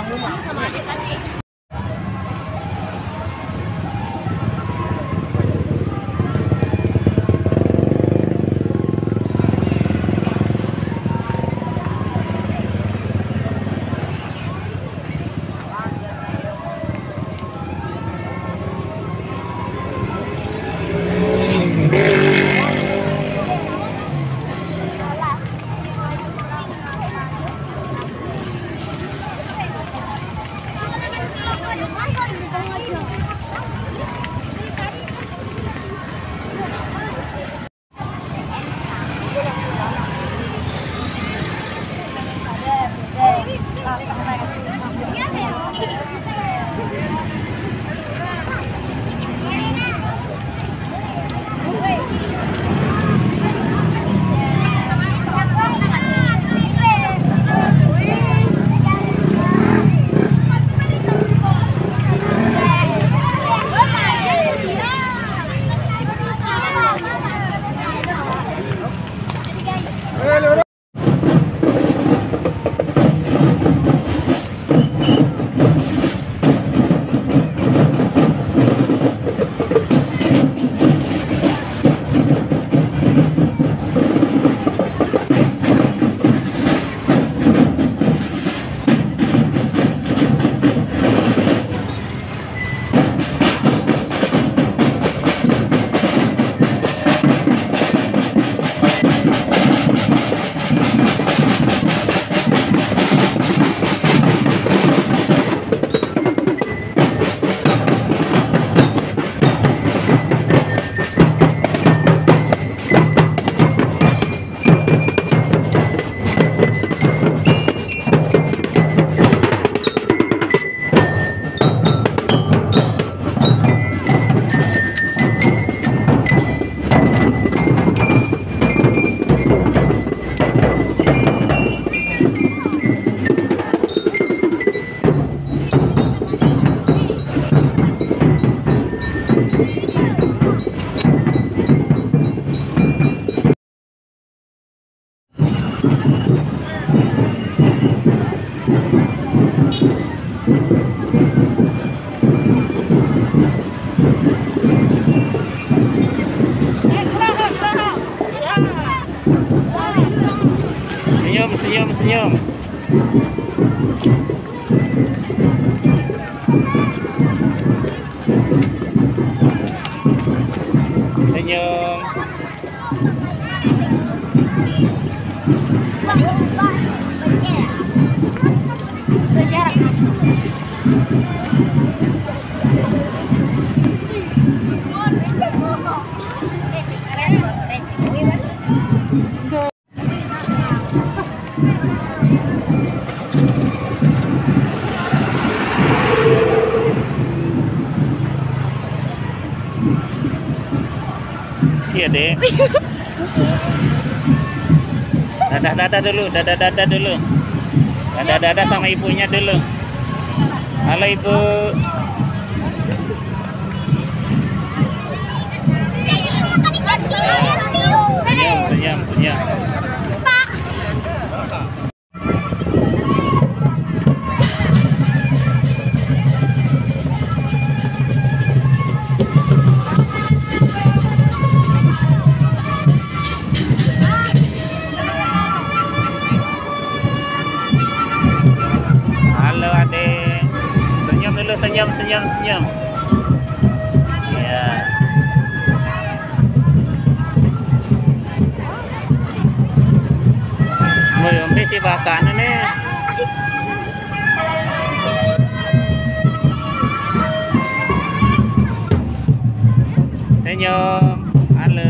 Senyum. Ya dek, dadah dulu, dadah sama ibunya dulu. Halo ibu. Senyum. Senyum. Ya. Mau si bakan ini. Senyum. Halo.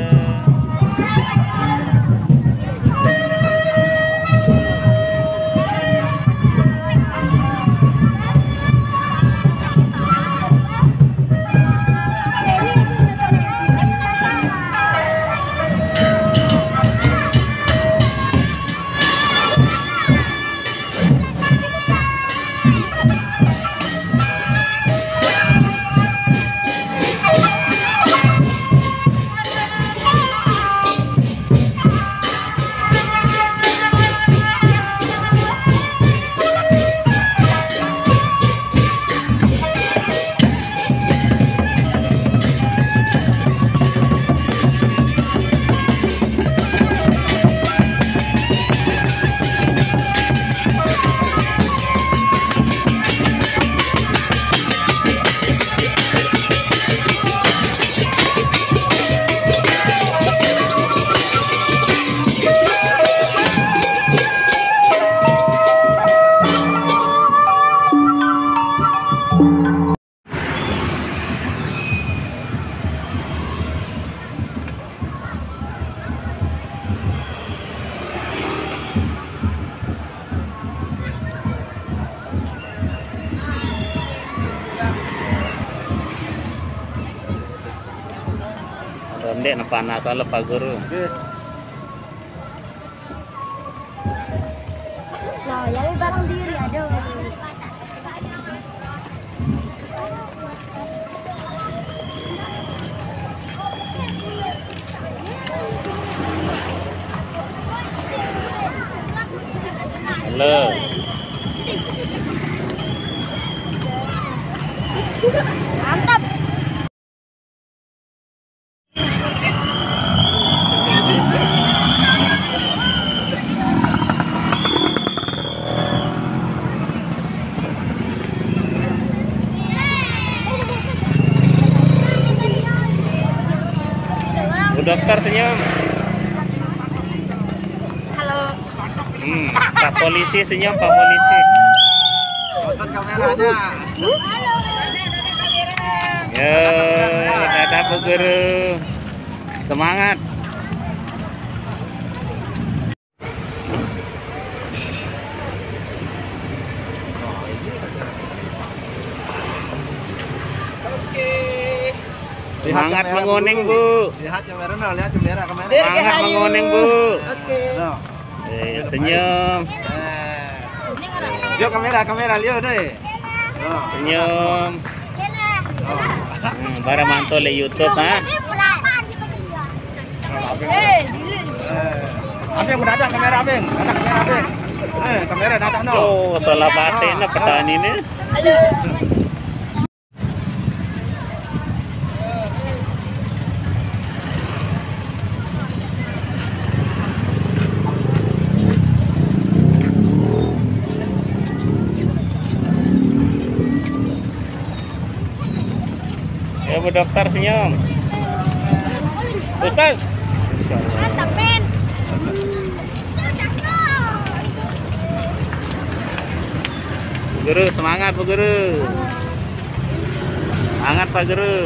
Onde na panas ala Pak Guru. Nah, ya barang diri ada. Halo. Mantap. Bu dokter senyum. Halo. Pak polisi senyum, Pak polisi. Tonton kameranya. Yo, dadah Bu Guru. Semangat. Semangat menguning, Bu. Lihat kamera, no. Lihat kamera. Semangat menguning, Bu. No. Senyum. Lihat kamera, lihat deh. No. Senyum. Bara mantul di YouTube, ha. Abeng mendadak kamera abeng. Ada kamera abeng. Kamera dadak no. Oh, salah batin na petani ini. Halo. Ya Bu dokter senyum. Ustaz. Mantap, men. Bu Guru semangat, Bu Guru. Semangat Pak Guru.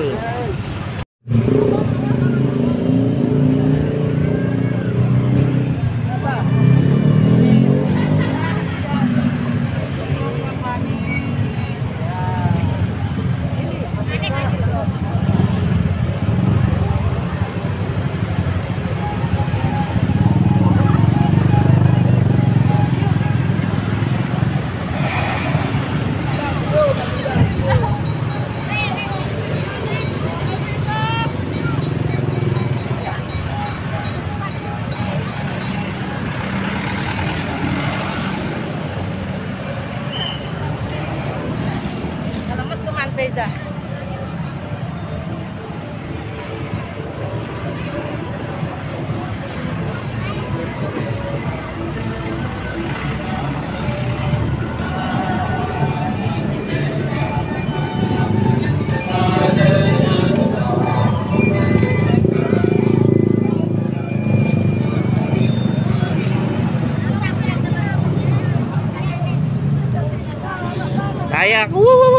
Kalau meseman beza. Kayak.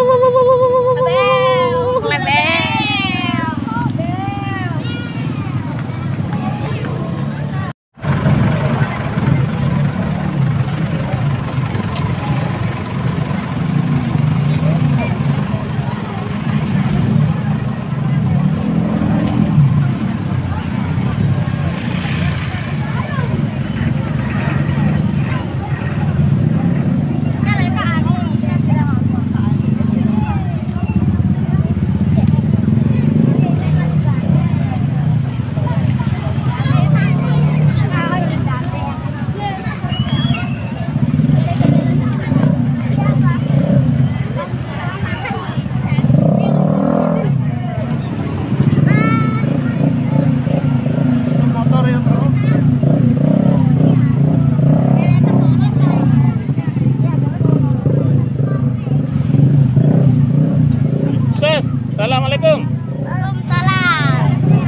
Sus, assalamualaikum. Waalaikumsalam.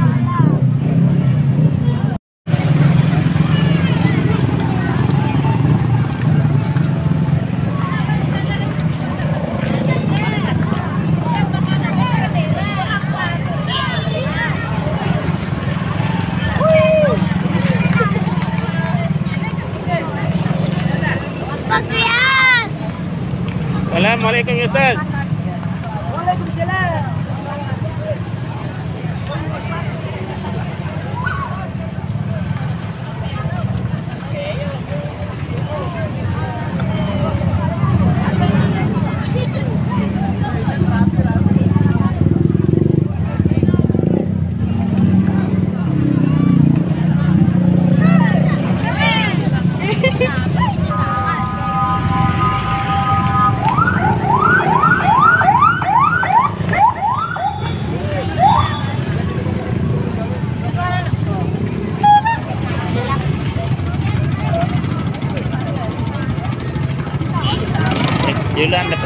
Bagian. Assalamualaikum Ustaz. Waalaikumsalam.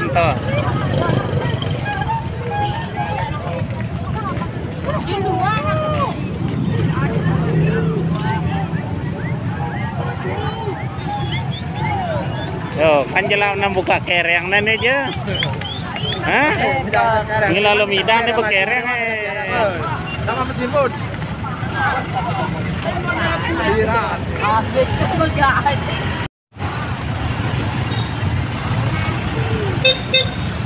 to. Yo, kanjala na buka kereng na aja. Hah? Ngilalo midang ni kereng Sama mesin pun. Lihat. Asik kerjaan.